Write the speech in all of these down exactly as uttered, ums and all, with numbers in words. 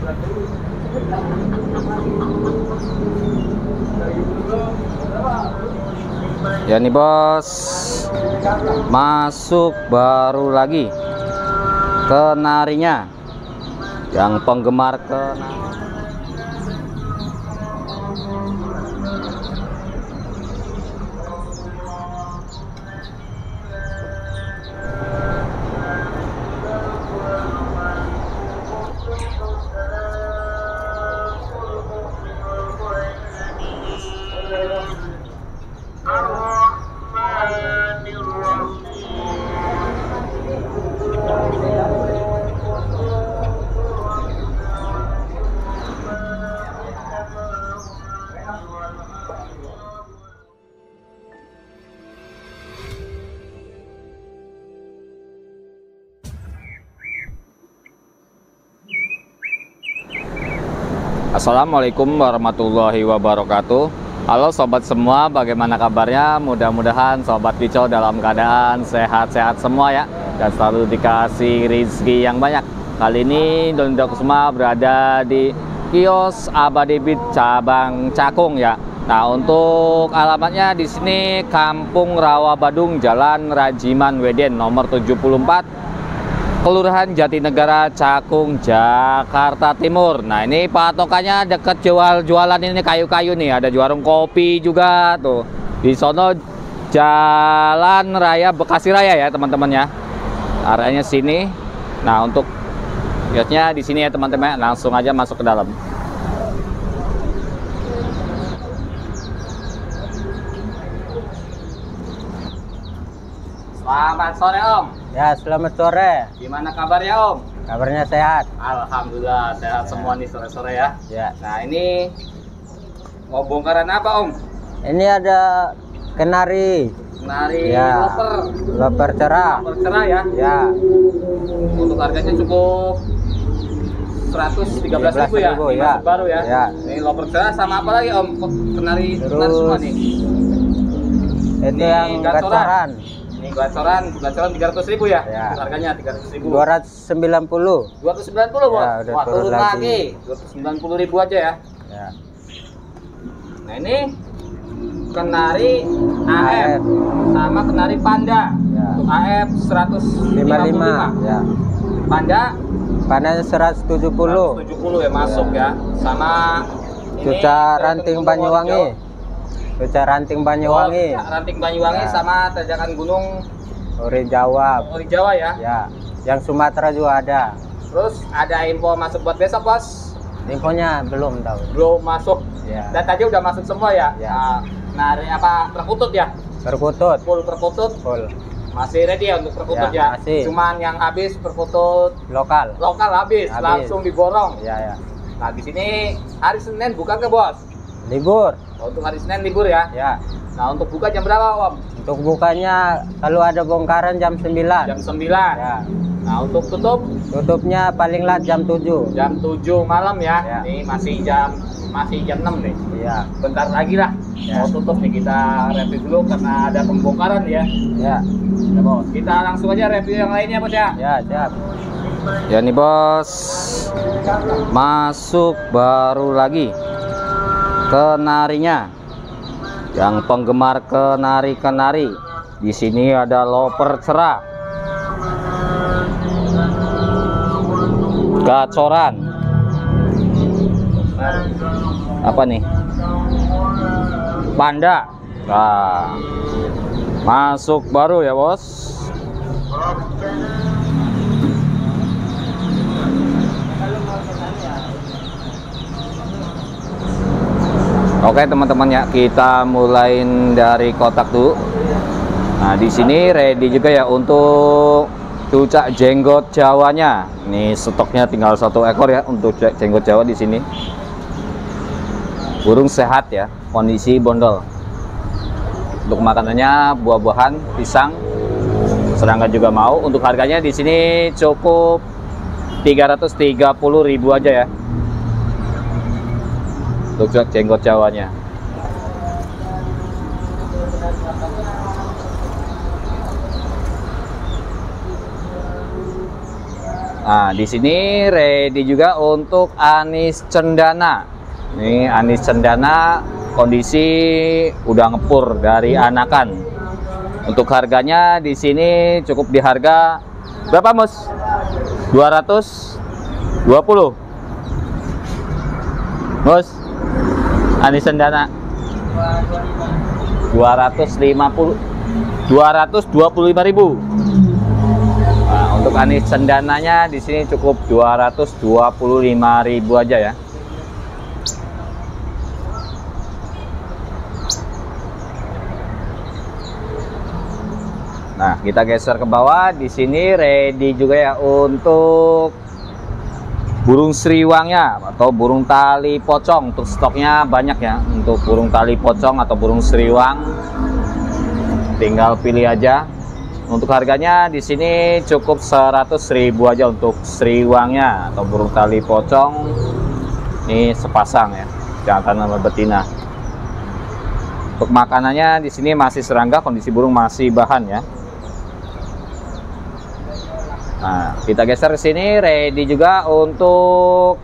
Ya nih bos, masuk baru lagi kenarinya yang penggemar kenari. Assalamualaikum warahmatullahi wabarakatuh. Halo sobat semua, bagaimana kabarnya? Mudah-mudahan sobat kicau dalam keadaan sehat-sehat semua ya, dan selalu dikasih rezeki yang banyak. Kali ini Doni Kusuma berada di kios Abadi Beat cabang Cakung ya. Nah, untuk alamatnya di sini Kampung Rawa Badung, Jalan Rajiman Weden nomor tujuh puluh empat, Kelurahan Jatinegara, Cakung, Jakarta Timur. Nah, ini patokannya deket jual-jualan ini kayu-kayu nih. Ada warung kopi juga tuh. Di sono Jalan Raya Bekasi Raya ya, teman-teman ya. Areanya sini. Nah, untuk kiosnya di sini ya, teman-teman. Langsung aja masuk ke dalam. Selamat sore Om. Ya, selamat sore. Gimana kabarnya Om? Kabarnya sehat. Alhamdulillah sehat semua nih sore-sore ya. Ya. Nah, ini mau bongkaran apa Om? Ini ada kenari. Kenari Ya. loper. Loper cerah. Loper cerah ya. Ya. Untuk harganya cukup seratus tiga belas ribu ya. ribu, Ini ya. masuk baru ya. Ya. Ini loper cerah sama apa lagi Om? Kenari, Terus, kenari semua nih. Itu Ini yang gacoran. gacoran. Ini gacoran, gacoran tiga ratus ribu ya. Ya. Harganya tiga ratus ribu. dua ratus sembilan puluh. dua ratus sembilan puluh Bos. Ya, udah Wah, turun turun lagi. lagi. dua ratus sembilan puluh ribu aja ya. Ya. Nah, ini kenari A A F F sama kenari panda. Ya. Untuk A F seratus lima lima puluh puluh lima. lima. Ya. Panda Panasnya seratus tujuh puluh. seratus tujuh puluh ya masuk ya. Sama ini Cuca dari ranting Gunung Banyuwangi. Wonosobo. Cuca ranting Banyuwangi. Oh, ranting Banyuwangi Ya. sama tanjakan gunung Ori Jawa. Ori Jawa ya. Ya. Yang Sumatera juga ada. Terus ada info masuk buat besok Bos? Infonya belum tahu. Belum masuk. Ya. Dan tadi udah masuk semua ya. Ya. Nah, nari apa perkutut ya? Perkutut. Full perkutut. Full. Masih ready ya untuk perkutut Ya, ya? masih. Cuman yang habis perkutut Lokal. lokal habis, Habis. langsung diborong. Ya, ya. Nah, di sini hari Senin buka ke Bos? Libur. Oh, untuk hari Senin libur ya? Ya. Nah, untuk buka jam berapa Om? Untuk bukanya kalau ada bongkaran jam sembilan. Jam sembilan. Ya. Nah, untuk tutup Tutupnya paling lat jam tujuh. jam tujuh malam ya. Ya. Ini masih jam masih jam enam nih. Iya. Bentar lagi lah. Ya. Mau tutup nih, kita review dulu karena ada pembongkaran ya. Ya. Ya, Bos. Kita langsung aja review yang lainnya Bos ya. Ya, siap. Ya nih Bos, masuk baru lagi kenarinya yang penggemar kenari-kenari. Di sini ada loper cerah, gacoran, apa nih, panda. Nah, masuk baru ya Bos. Oke teman-teman ya, kita mulain dari kotak dulu. Nah, di sini ready juga ya untuk cucak jenggot Jawanya. Ini stoknya tinggal satu ekor ya untuk jenggot Jawa di sini. Burung sehat ya, kondisi bondol. Untuk makanannya buah-buahan, pisang, serangga juga mau. Untuk harganya di sini cukup tiga ratus tiga puluh ribu aja ya. Untuk jenggot Jawanya. Nah, di sini ready juga untuk anis cendana. Ini anis cendana kondisi udah ngepur dari anakan. Untuk harganya di sini cukup di harga berapa, Mus? dua ratus dua puluh. Mus, anis cendana dua ratus lima puluh, dua ratus dua puluh lima ribu. Nah, untuk anis cendananya di sini cukup dua ratus dua puluh lima ribu aja ya. Nah, kita geser ke bawah. Di sini ready juga ya untuk burung sriwangnya atau burung tali pocong. Untuk stoknya banyak ya. Untuk burung tali pocong atau burung sriwang, tinggal pilih aja. Untuk harganya di sini cukup seratus ribu aja untuk sriwangnya atau burung tali pocong. Ini sepasang ya, jantan sama betina. Untuk makanannya di sini masih serangga, kondisi burung masih bahan ya. Nah, kita geser ke sini ready juga untuk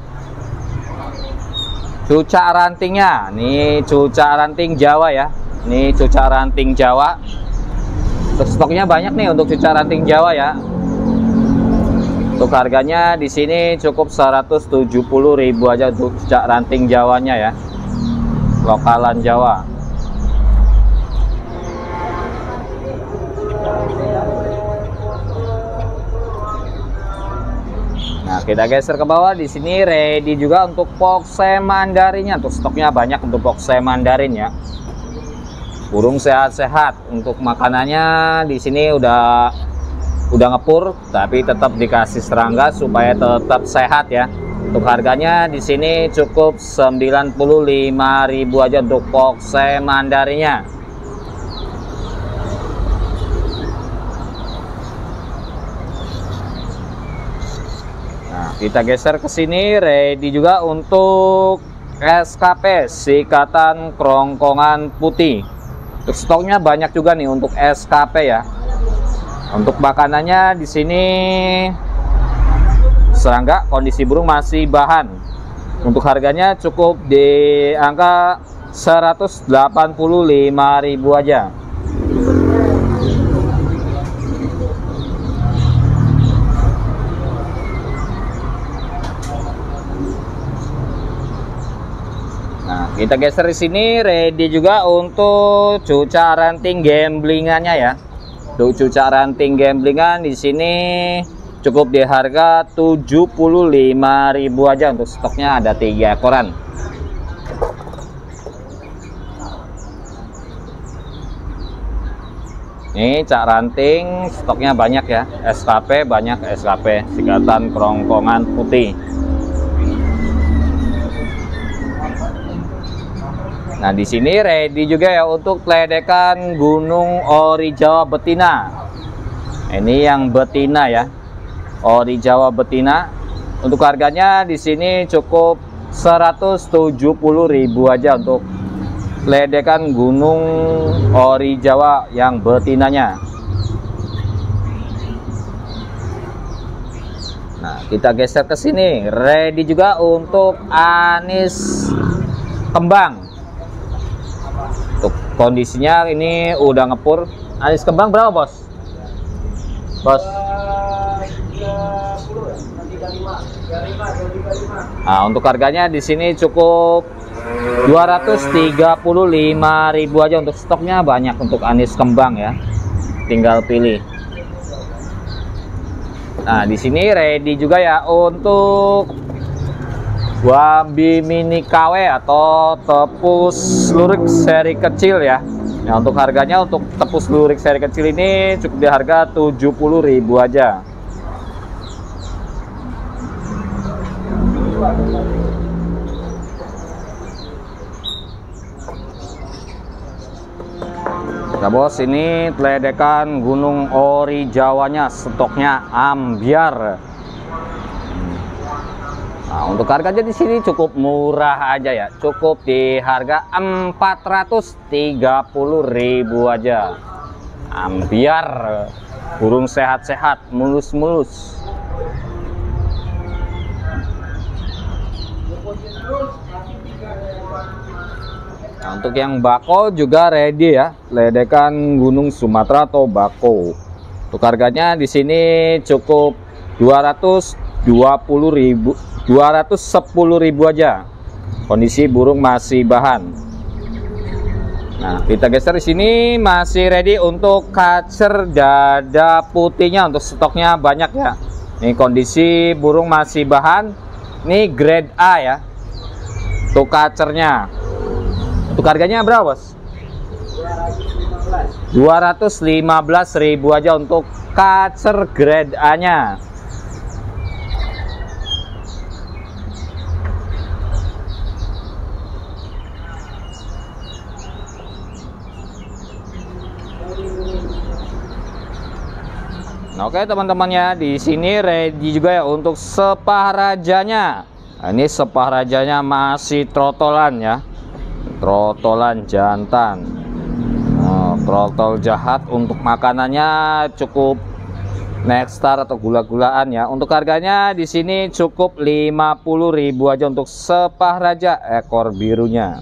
cucak rantingnya. Ini cucak ranting Jawa ya. Ini cucak ranting Jawa. Untuk stoknya banyak nih untuk cucak ranting Jawa ya. Untuk harganya di sini cukup seratus tujuh puluh ribu aja untuk cucak ranting Jawanya ya. Lokalan Jawa. Nah, kita geser ke bawah. Di sini ready juga untuk Pokse Mandarinnya. Untuk stoknya banyak untuk Pokse Mandarin ya. Burung sehat-sehat. Untuk makanannya di sini udah udah ngepur, tapi tetap dikasih serangga supaya tetap sehat ya. Untuk harganya di sini cukup sembilan puluh lima ribu aja untuk Pokse Mandarinnya. Nah, kita geser ke sini ready juga untuk S K P sikatan kerongkongan putih. Untuk stoknya banyak juga nih untuk S K P ya. Untuk makanannya di sini serangga, kondisi burung masih bahan. Untuk harganya cukup di angka seratus delapan puluh lima ribu aja. Nah, kita geser di sini ready juga untuk cucak ranting gamblingannya ya. Untuk cucak ranting gamblingan di sini cukup di harga tujuh puluh lima ribu aja. Untuk stoknya ada tiga ekoran. Ini cak ranting stoknya banyak ya. S K P banyak, S K P sikatan kerongkongan putih. Nah, di sini ready juga ya untuk ledekan Gunung Ori Jawa betina. Ini yang betina ya. Ori Jawa betina. Untuk harganya di sini cukup seratus tujuh puluh ribu aja untuk ledekan Gunung Ori Jawa yang betinanya. Nah, kita geser ke sini ready juga untuk anis kembang. Untuk kondisinya ini udah ngepur. Anis kembang berapa, Bos? Bos. Nah, untuk harganya di sini cukup dua ratus tiga puluh lima ribu aja. Untuk stoknya banyak untuk anis kembang ya. Tinggal pilih. Nah, di sini ready juga ya untuk Wambi Mini K W atau tepus lurik seri kecil ya. Nah, untuk harganya untuk tepus lurik seri kecil ini cukup di harga tujuh puluh ribu aja. Nah, bos, ini ledekan Gunung Ori Jawanya, stoknya ambiar. Nah, untuk harganya di sini cukup murah aja ya, cukup di harga empat ratus tiga puluh ribu aja. Ambiar, burung sehat-sehat, mulus-mulus. Nah, untuk yang bako juga ready ya, ledekan Gunung Sumatera atau bako. Untuk harganya di sini cukup dua ratus dua puluh ribu, dua ratus sepuluh ribu aja. Kondisi burung masih bahan. Nah, kita geser di sini masih ready untuk kacer dada putihnya, untuk stoknya banyak ya. Ini kondisi burung masih bahan. Ini grade A ya. Untuk kacernya. Untuk harganya berapa, Bos? dua ratus lima belas ribu aja untuk kacer grade A-nya. Nah, oke teman-teman ya, di sini ready juga ya untuk sepah rajanya. Nah, ini sepah rajanya masih trotolan ya. Trotolan jantan. Nah, trotol jahat, untuk makanannya cukup Nexstar atau gula-gulaan ya. Untuk harganya di sini cukup lima puluh ribu aja untuk sepah raja ekor birunya.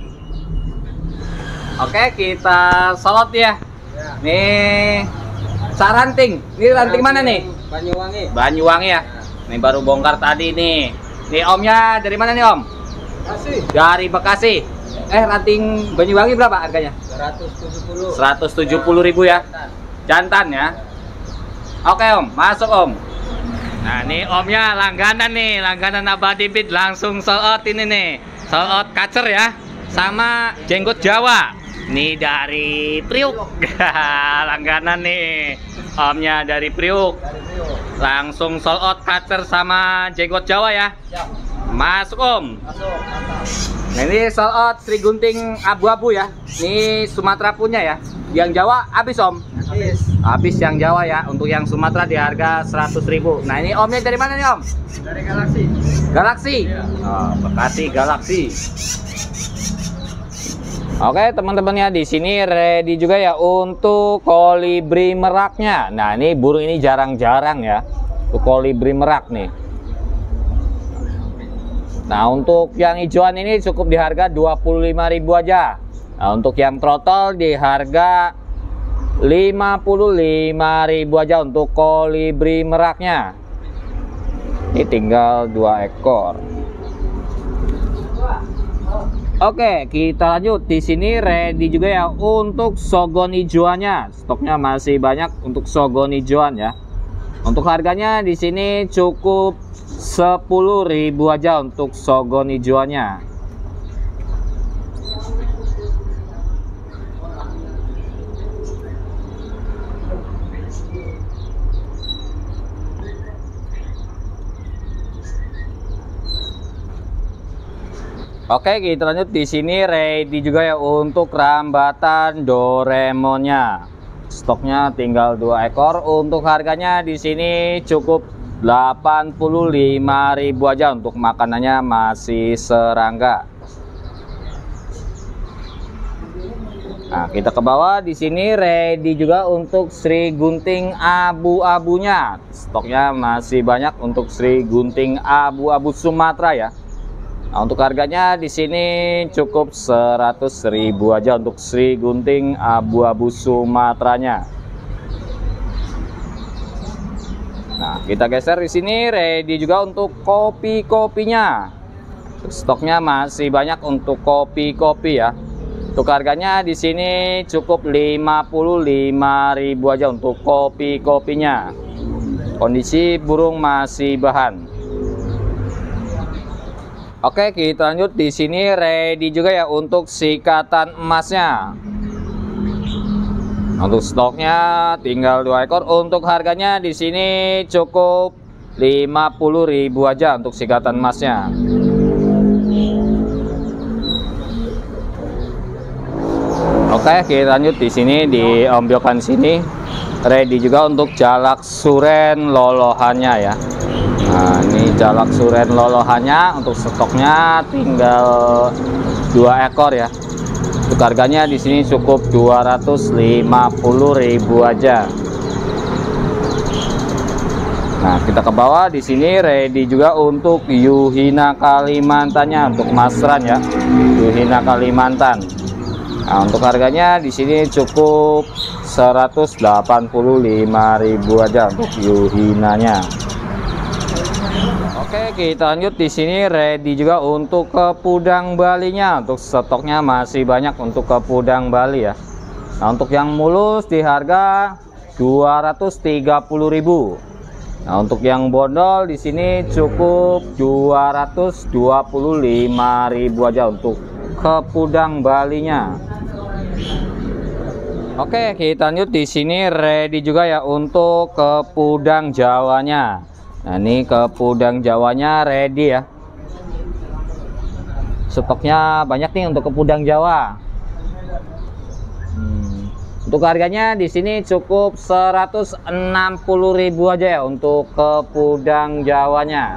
Oke, kita solot ya. Nih saranting. Ini ranting mana nih? Banyuwangi. Banyuwangi ya. Nih baru bongkar tadi nih. Nih omnya dari mana nih, Om? Bekasi. Dari Bekasi. Eh, ranting Banyuwangi berapa harganya? seratus tujuh puluh ribu ya. Jantan ya. Oke, Om, masuk, Om. Nah, nih omnya langganan nih, langganan Abadi Beat, langsung sold out ini nih. Sold out kacer ya. Sama jenggot Jawa. Nih dari Priuk. Langganan nih. Omnya dari Priuk. Langsung sold out kacer sama jenggot Jawa ya. Masuk, Om. Nah, ini sold out Sri Gunting abu-abu ya. Ini Sumatera punya ya. Yang Jawa habis, Om. Habis. Habis yang Jawa ya. Untuk yang Sumatera di harga seratus ribu. Nah, ini omnya dari mana nih, Om? Dari Galaksi. Galaksi. Iya. Oh, Bekasi Galaksi. Oke, teman-teman ya, di sini ready juga ya untuk kolibri meraknya. Nah, ini burung ini jarang-jarang ya. Untuk kolibri merak nih. Nah, untuk yang hijauan ini cukup di harga dua puluh lima ribu aja. Nah, untuk yang trotol di harga lima puluh lima ribu aja untuk kolibri meraknya. Ini tinggal dua ekor. Oke, kita lanjut. Di sini ready juga ya untuk sogon hijauannya. Stoknya masih banyak untuk sogon hijauan ya. Untuk harganya di sini cukup sepuluh ribu aja untuk sogon hijauannya. Oke, kita lanjut. Di sini ready juga ya untuk rambatan Doraemonnya. Stoknya tinggal dua ekor. Untuk harganya di sini cukup delapan puluh lima ribu aja. Untuk makanannya masih serangga. Nah, kita ke bawah. Di sini ready juga untuk Sri Gunting abu-abunya. Stoknya masih banyak untuk Sri Gunting abu-abu Sumatera ya. Nah, untuk harganya di sini cukup seratus ribu aja untuk Sri Gunting abu-abu Sumateranya. Nah, kita geser di sini ready juga untuk kopi-kopinya. Stoknya masih banyak untuk kopi-kopi ya. Untuk harganya di sini cukup lima puluh lima ribu aja untuk kopi-kopinya. Kondisi burung masih bahan. Oke, kita lanjut. Di sini ready juga ya untuk sikatan emasnya. Untuk stoknya tinggal dua ekor. Untuk harganya di sini cukup lima puluh ribu aja untuk sikatan emasnya. Oke, kita lanjut. Di sini di ombyokan sini ready juga untuk jalak suren lolohannya ya. Nah, ini jalak suren lolohannya. Untuk stoknya tinggal dua ekor ya. Untuk harganya di sini cukup dua ratus lima puluh ribu aja. Nah, kita ke bawah di sini ready juga untuk Yuhina Kalimantannya untuk Masran ya. Yuhina Kalimantan. Nah, untuk harganya di sini cukup seratus delapan puluh lima ribu aja untuk Yuhinanya. Oke, kita lanjut di sini ready juga untuk ke Pudang Balinya. Untuk stoknya masih banyak untuk ke Pudang Bali ya. Nah, untuk yang mulus di harga dua ratus tiga puluh ribu. Nah, untuk yang bondol di sini cukup dua ratus dua puluh lima ribu aja untuk ke Pudang Balinya. Oke, kita lanjut di sini ready juga ya untuk ke Pudang Jawanya. Nah, ini ke Pudang Jawanya ready ya. Stoknya banyak nih untuk ke Pudang Jawa. Untuk harganya di sini cukup seratus enam puluh ribu aja ya untuk ke Pudang Jawanya.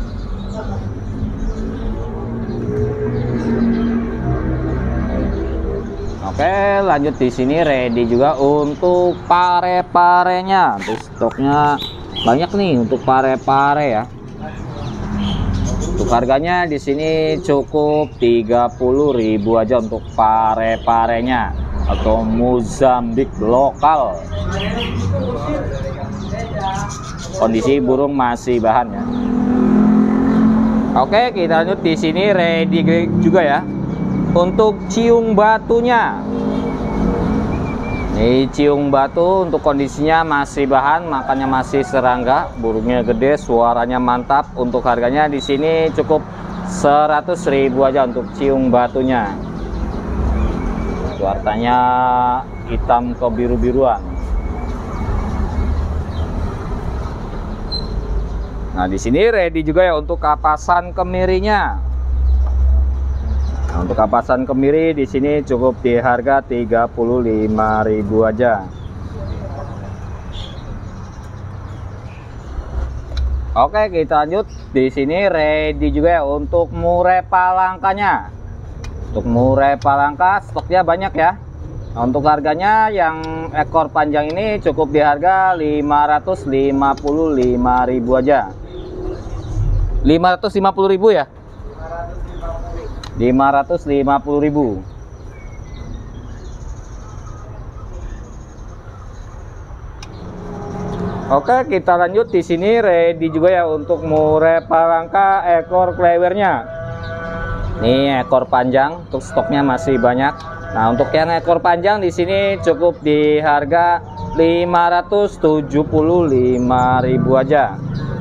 Oke, lanjut di sini ready juga untuk pare-parenya. Untuk stoknya banyak nih untuk pare-pare ya. Untuk harganya di sini cukup tiga puluh ribu aja untuk pare-parenya atau Mozambik lokal. Kondisi burung masih bahan ya. Oke, kita lanjut di sini ready juga ya untuk ciung batunya. Ini ciung batu untuk kondisinya masih bahan, makannya masih serangga, burungnya gede, suaranya mantap. Untuk harganya di sini cukup seratus ribu aja untuk ciung batunya. Warnanya hitam ke biru-biruan. Nah, di sini ready juga ya untuk kapasan kemirinya. Nah, untuk kapasan kemiri di sini cukup di harga tiga puluh lima ribu aja. Oke, kita lanjut di sini ready juga ya untuk murai palangkanya. Untuk murai palangka stoknya banyak ya. Nah, untuk harganya yang ekor panjang ini cukup di harga lima ratus lima puluh lima ribu aja. lima ratus lima puluh ribu ya? lima ratus lima puluh ribu. Oke, kita lanjut di sini ready juga ya untuk murai palangka ekor klewernya. Ini ekor panjang, untuk stoknya masih banyak. Nah, untuk yang ekor panjang di sini cukup di harga lima ratus tujuh puluh lima ribu aja.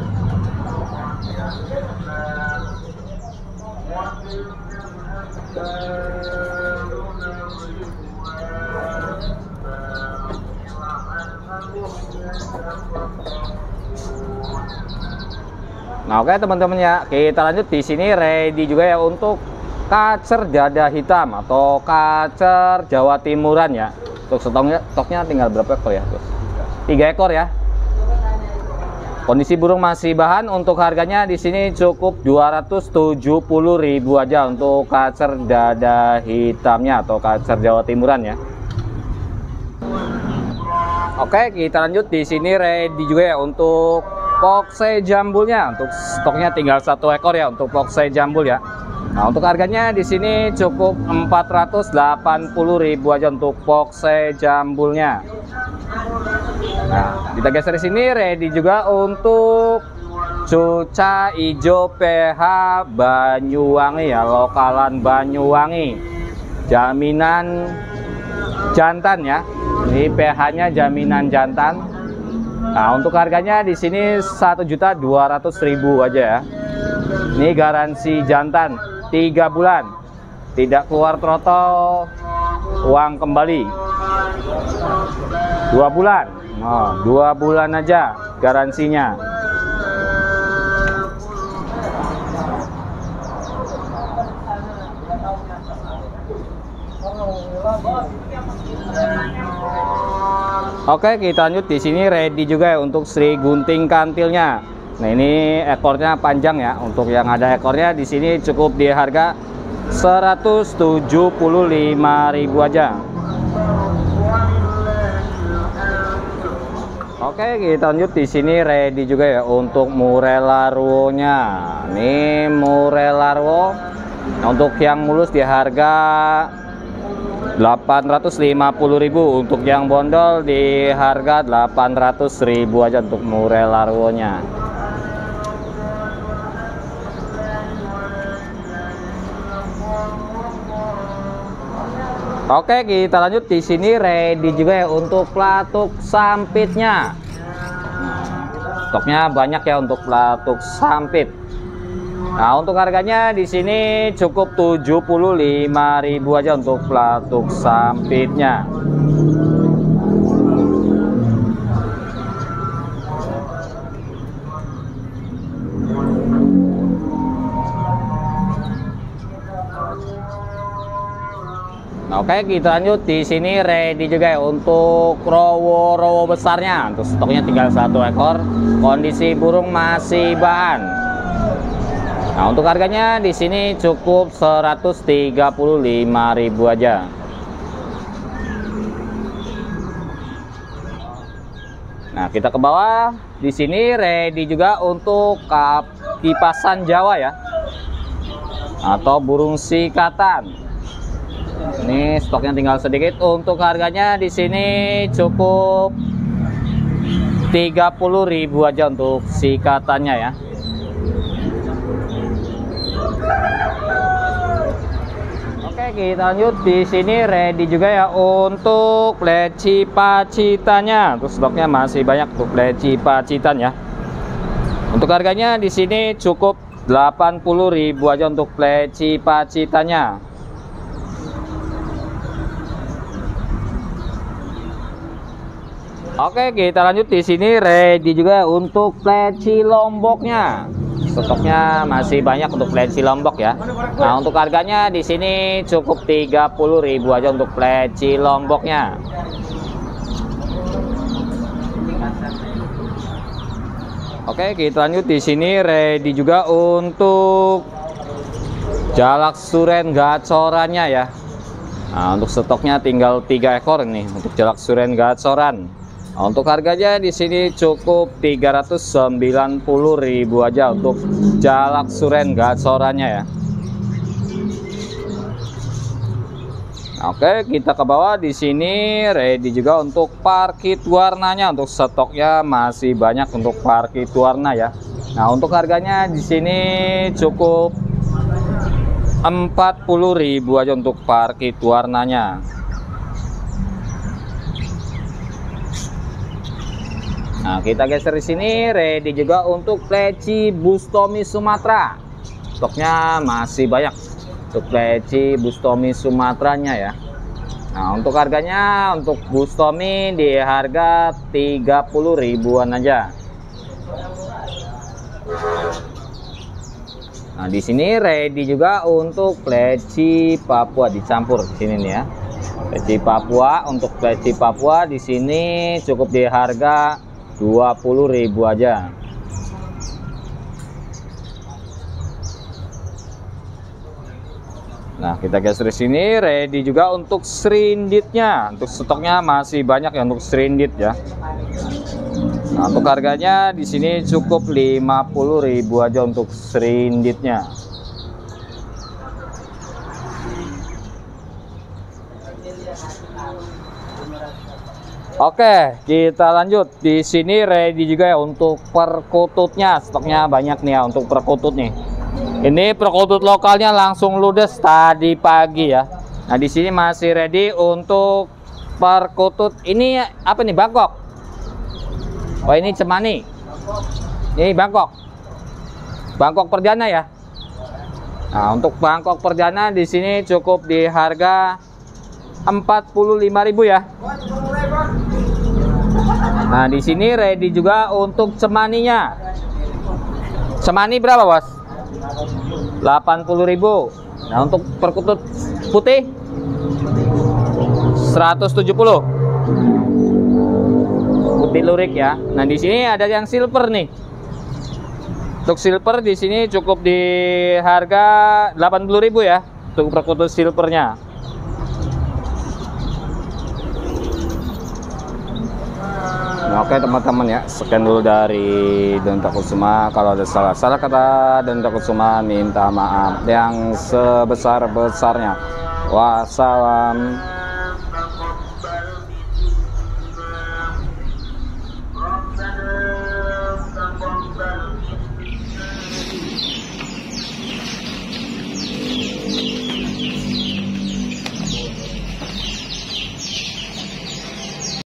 Nah, oke teman-teman ya, kita lanjut di sini ready juga ya untuk kacer dada hitam atau kacer Jawa Timuran ya. Untuk stoknya, stoknya tinggal berapa ekor ya? Tiga ekor ya. Kondisi burung masih bahan. Untuk harganya di sini cukup dua ratus tujuh puluh ribu aja untuk kacer dada hitamnya atau kacer Jawa Timuran ya. Oke, kita lanjut di sini ready juga ya untuk Poksei jambulnya. Untuk stoknya tinggal satu ekor ya untuk Poksei jambul ya. Nah, untuk harganya di sini cukup empat ratus delapan puluh ribu aja untuk Poksei jambulnya. Nah, kita geser di sini ready juga untuk cuca hijau P H Banyuwangi ya, lokalan Banyuwangi. Jaminan jantan ya. Ini P H-nya jaminan jantan. Nah, untuk harganya di sini satu juta dua ratus ribu aja ya. Ini garansi jantan tiga bulan. Tidak keluar trotol, uang kembali. dua bulan. Oh, dua bulan aja garansinya. Oke, kita lanjut di sini ready juga ya untuk Sri Gunting kantilnya. Nah, ini ekornya panjang ya. Untuk yang ada ekornya di sini cukup di harga seratus tujuh puluh lima ribu aja. Oke, kita lanjut. Di sini ready juga ya untuk murai larwonya. Ini murai larwo. Nah, untuk yang mulus di harga delapan ratus lima puluh ribu, untuk yang bondol di harga delapan ratus ribu aja untuk murai larwonya. Oke, kita lanjut. Di sini ready juga ya untuk pelatuk sampitnya. Stoknya banyak ya untuk pelatuk sampit. Nah, untuk harganya di sini cukup tujuh puluh lima ribu aja untuk pelatuk sampitnya. Oke, kita lanjut. Di sini ready juga ya untuk rowo-rowo besarnya. Untuk stoknya tinggal satu ekor. Kondisi burung masih bahan. Nah, untuk harganya di sini cukup seratus tiga puluh lima ribu aja. Nah, kita ke bawah. Di sini ready juga untuk kipasan Jawa ya. Atau burung sikatan. Ini stoknya tinggal sedikit. Untuk harganya di sini cukup tiga puluh ribu aja untuk sikatannya ya. Oke, kita lanjut. Di sini ready juga ya untuk leci pacitanya. Untuk stoknya masih banyak untuk leci pacitan ya. Untuk harganya di sini cukup delapan puluh ribu aja untuk leci pacitannya. Oke, kita lanjut. Di sini ready juga untuk leci lomboknya. Stoknya masih banyak untuk leci lombok ya. Nah, untuk harganya di sini cukup tiga puluh ribu aja untuk leci lomboknya. Oke, kita lanjut. Di sini ready juga untuk jalak suren gacorannya ya. Nah, untuk stoknya tinggal tiga ekor nih untuk jalak suren gacoran. Nah, untuk harganya di sini cukup tiga ratus sembilan puluh ribu aja untuk jalak suren gacorannya ya. Oke, kita ke bawah. Di sini ready juga untuk parkit warnanya. Untuk stoknya masih banyak untuk parkit warna ya. Nah, untuk harganya di sini cukup empat puluh ribu aja untuk parkit warnanya. Nah, kita geser di sini ready juga untuk leci bustomi Sumatera. Stoknya masih banyak untuk leci bustomi Sumateranya ya. Nah, untuk harganya untuk bustomi di harga tiga puluh ribuan aja. Nah, di sini ready juga untuk leci Papua dicampur di sini nih ya. Leci Papua, untuk leci Papua di sini cukup di harga dua puluh ribu aja. Nah, kita geser di sini ready juga untuk serinditnya. Untuk stoknya masih banyak ya untuk serindit ya. Nah, untuk harganya di sini cukup lima puluh ribu aja untuk serinditnya. Oke, kita lanjut. Di sini ready juga ya untuk perkututnya. Stoknya banyak nih ya untuk perkutut nih. Ini perkutut lokalnya langsung ludes tadi pagi ya. Nah, di sini masih ready untuk perkutut. Ini apa nih, Bangkok? Oh, ini cemani. Ini Bangkok. Bangkok perdana ya. Nah, untuk Bangkok perdana di sini cukup di harga empat puluh lima ribu ya. Nah, di sini ready juga untuk cemaninya. Cemani berapa, Bos? delapan puluh ribu. Nah, untuk perkutut putih seratus tujuh puluh. Putih lurik ya. Nah, di sini ada yang silver nih. Untuk silver di sini cukup di harga delapan puluh ribu ya. Untuk perkutut silvernya. Oke teman-teman ya, sekian dulu dari Donta Kusuma. Kalau ada salah-salah kata Donta Kusuma, minta maaf yang sebesar-besarnya. Wassalam.